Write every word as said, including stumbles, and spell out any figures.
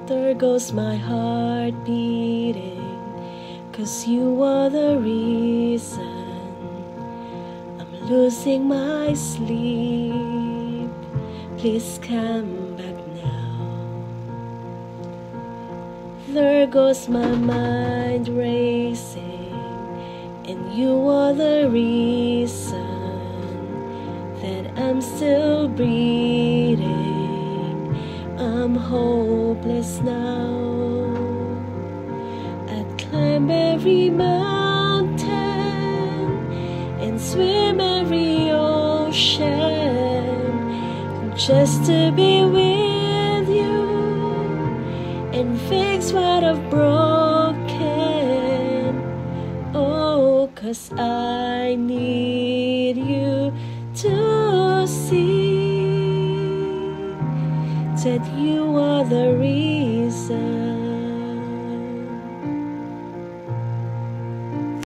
There goes my heart beating, 'cause you are the reason I'm losing my sleep. Please come back now. There goes my mind racing, and you are the reason that I'm still breathing. I'm hopeless now. I'd climb every mountain and swim every ocean just to be with you and fix what I've broken. Oh, 'cause I need you to see that you are the reason